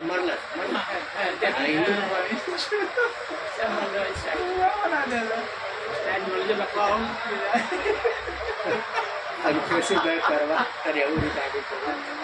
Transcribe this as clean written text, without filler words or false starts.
Marlas. Nah, itu aku sih baik karena tadi aku ditanya